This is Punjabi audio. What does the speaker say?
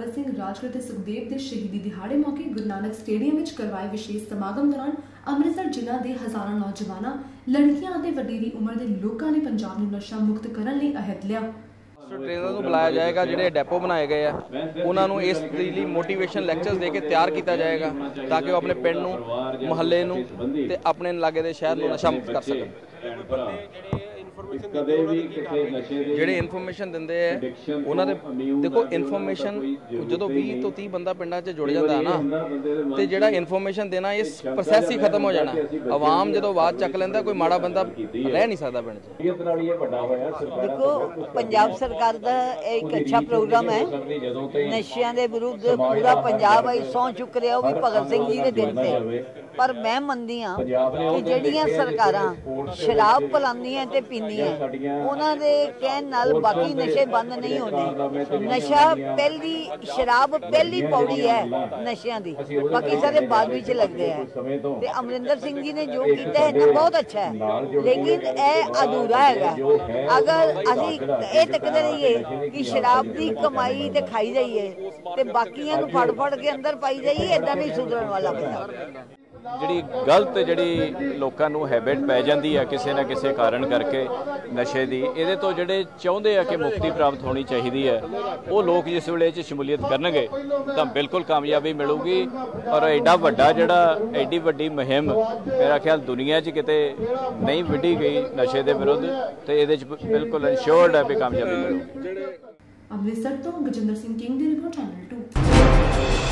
भगत सिंह राजगुरु ते सुखदेव के शहीदी दिहाड़े मौके गुरु नानक स्टेडियम में करवाए विशेष समागम दौरान अमृतसर जिला के हज़ारों नौजवानों, लड़कियां और वडेरी उम्र के लोगों ने पंजाब नूं नशा मुक्त करने लई अहद लिया। ट्रेनर को बुलाया जाएगा, जिहड़े डेपो बनाए गए हैं उन्होंने इस लिए मोटिवेशन लैक्चर्स दे के तैयार किया जाएगा ताकि वो अपने पिंड नूं, मुहल्ले नूं ते अपने लागे दे शहर नूं नशा मुक्त कर सकन। ਜਿਹੜੇ ਇਨਫੋਰਮੇਸ਼ਨ ਦਿੰਦੇ ਆ ਉਹਨਾਂ ਦੇ ਦੇਖੋ ਇਨਫੋਰਮੇਸ਼ਨ ਜਦੋਂ 20 ਤੋਂ 30 ਬੰਦਾ ਪਿੰਡਾਂ 'ਚ ਜੁੜ ਜਾਂਦਾ ਹੈ ਨਾ ਤੇ ਜਿਹੜਾ ਇਨਫੋਰਮੇਸ਼ਨ ਦੇਣਾ ਇਸ ਪ੍ਰੋਸੈਸ ਹੀ ਖਤਮ ਹੋ ਜਾਣਾ। ਆਵਾਮ ਜਦੋਂ ਆਵਾਜ਼ ਚੱਕ ਲੈਂਦਾ ਕੋਈ ਮਾੜਾ ਬੰਦਾ ਰਹਿ ਨਹੀਂ ਸਕਦਾ ਪਿੰਡ 'ਚ। ਦੇਖੋ ਪੰਜਾਬ ਸਰਕਾਰ ਦਾ ਇੱਕ ਅੱਛਾ ਪ੍ਰੋਗਰਾਮ ਹੈ ਨਸ਼ਿਆਂ ਦੇ ਵਿਰੁੱਧ ਪੂਰਾ ਪੰਜਾਬ ਆਈ ਸਹੁੰ ਚੁੱਕ ਰਿਹਾ ਉਹ ਵੀ ਭਗਤ ਸਿੰਘ ਜੀ ਦੇ ਦਿਨ ਤੇ। ਪਰ ਮੈਂ ਮੰਨਦੀ ਹਾਂ ਕਿ ਜਿਹੜੀਆਂ ਸਰਕਾਰਾਂ ਸ਼ਰਾਬ ਪਿਲਾਉਂਦੀਆਂ ਤੇ ਪੀਂਦੀਆਂ ਉਹਨਾਂ ਦੇ ਕਹਿਣ ਨਾਲ ਬਾਕੀ ਨਸ਼ੇ ਬੰਦ ਨਹੀਂ ਹੋਣੇ। ਨਸ਼ਾ ਪਹਿਲੀ ਸ਼ਰਾਬ ਪਹਿਲੀ ਪੌੜੀ ਹੈ ਨਸ਼ਿਆਂ ਦੀ, ਬਾਕੀ ਸਾਰੇ ਬਾਅਦ ਵਿੱਚ ਲੱਗਦੇ ਹੈ। ਤੇ ਅਮਰਿੰਦਰ ਸਿੰਘ ਜੀ ਨੇ ਜੋ ਕੀਤਾ ਹੈ ਨਾ ਬਹੁਤ ਅੱਛਾ ਹੈ, ਲੇਕਿਨ ਇਹ ਅਧੂਰਾ ਹੈਗਾ। ਅਗਰ ਅਸੀਂ ਇਹ ਤੱਕਦੇ ਰਹੀਏ ਕਿ ਸ਼ਰਾਬ ਦੀ ਕਮਾਈ ਤੇ ਖਾਈ ਜਾਈਏ ਤੇ ਬਾਕੀਆਂ ਨੂੰ ਫੜ ਫੜ ਕੇ ਅੰਦਰ ਪਾਈ ਜਾਈਏ, ਏਦਾਂ ਨਹੀਂ ਸੁਧਰਨ ਵਾਲਾ ਪੰਜਾਬ। ਜਿਹੜੀ ਗਲਤ ਜਿਹੜੀ ਲੋਕਾਂ ਨੂੰ ਹੈਬਿਟ ਪੈ ਜਾਂਦੀ ਆ ਕਿਸੇ ਨਾ ਕਿਸੇ ਕਾਰਨ ਕਰਕੇ ਨਸ਼ੇ ਦੀ, ਇਹਦੇ ਤੋਂ ਜਿਹੜੇ ਚਾਹੁੰਦੇ ਆ ਕਿ ਮੁਕਤੀ ਪ੍ਰਾਪਤ ਹੋਣੀ ਚਾਹੀਦੀ ਹੈ ਉਹ ਲੋਕ ਜਿਸ ਵੇਲੇ 'ਚ ਸ਼ਮੂਲੀਅਤ ਕਰਨਗੇ ਤਾਂ ਬਿਲਕੁਲ ਕਾਮਯਾਬੀ ਮਿਲੂਗੀ। ਔਰ ਐਡਾ ਵੱਡਾ ਜਿਹੜਾ ਐਡੀ ਵੱਡੀ ਮੁਹਿੰਮ ਮੇਰਾ ਖਿਆਲ ਦੁਨੀਆ 'ਚ ਕਿਤੇ ਨਹੀਂ ਵਿੱਢੀ ਗਈ ਨਸ਼ੇ ਦੇ ਵਿਰੁੱਧ, ਤੇ ਇਹਦੇ 'ਚ ਬਿਲਕੁਲ ਇੰਸ਼ੋਰਡ ਹੈ ਵੀ ਕਾਮਯਾਬੀ ਮਿਲੂਗੀ। ਅੰਮ੍ਰਿਤਸਰ ਤੋਂ ਗਜਿੰਦਰ ਸਿੰਘ ਕਿੰਗ ਦੀ ਰਿਪੋਰਟ, ਚੈਨਲ 2।